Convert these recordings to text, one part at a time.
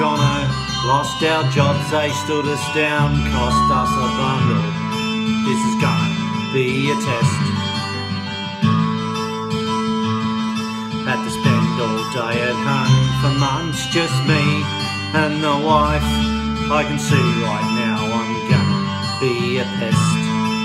Toronto, lost our jobs, they stood us down, cost us a bundle. This is gonna be a test. Had to spend all day at home for months, just me and the wife. I can see right now I'm gonna be a pest.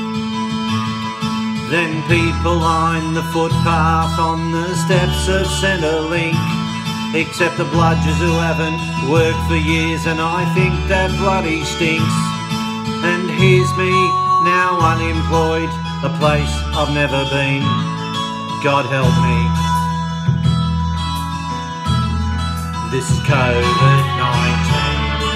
Then people line the footpath on the steps of Centrelink, except the bludgers who haven't worked for years, and I think that bloody stinks. And here's me, now unemployed, a place I've never been. God help me. This is COVID-19.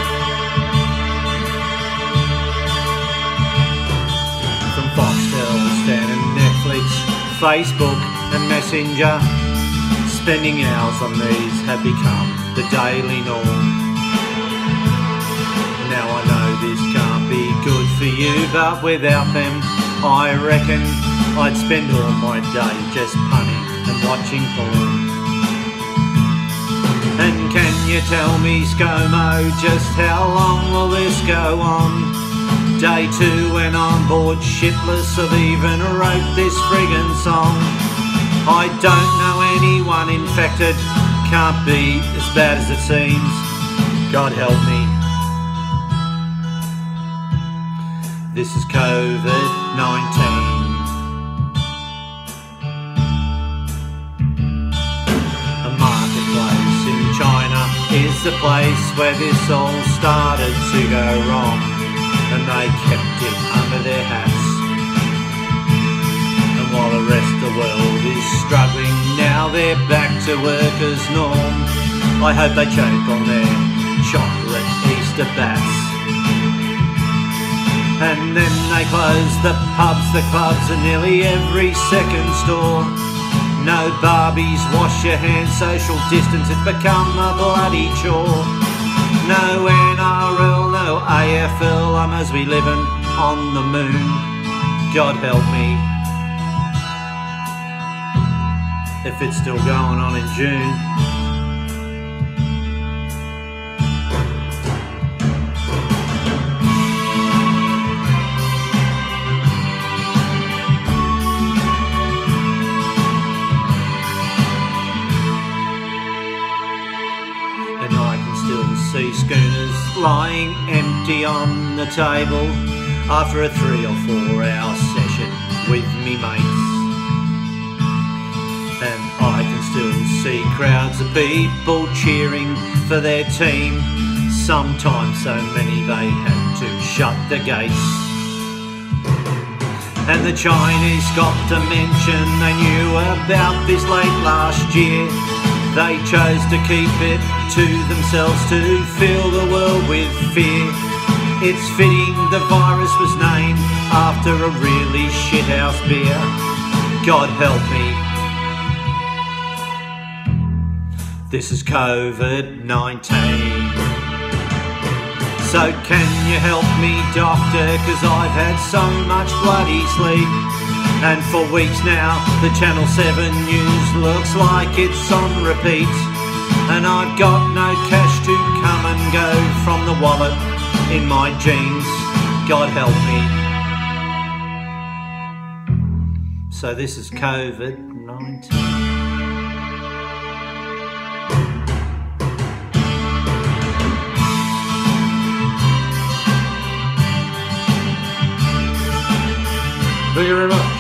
From Foxtel, Stan and Netflix, Facebook and Messenger, spending hours on these have become the daily norm. Now I know this can't be good for you, but without them I reckon I'd spend all my day just punning and watching porn. And can you tell me, ScoMo, just how long will this go on? Day 2 when I'm bored shitless, I've even wrote this friggin' song. I don't know anyone infected, can't be as bad as it seems. God help me. This is COVID-19. A marketplace in China is the place where this all started to go wrong, and they kept it under their hats. And while the rest of the world is struggling, now they're back to work as norm. I hope they choke on their chocolate Easter bats. And then they close the pubs, the clubs, and nearly every second store. No Barbies, wash your hands, social distance, it's become a bloody chore. No NRL, no AFL, I'm as we living on the moon. God help me. If it's still going on in June. And I can still see schooners lying empty on the table after a 3 or 4 hour session with me mates. And I can still see crowds of people cheering for their team, sometimes so many they had to shut the gates. And the Chinese got to mention they knew about this late last year. They chose to keep it to themselves to fill the world with fear. It's fitting the virus was named after a really shithouse beer. God help me. This is COVID-19. So can you help me, doctor, 'cause I've had so much bloody sleep. And for weeks now the Channel 7 news looks like it's on repeat. And I've got no cash to come and go from the wallet in my jeans. God help me. So this is COVID-19. Thank you very much.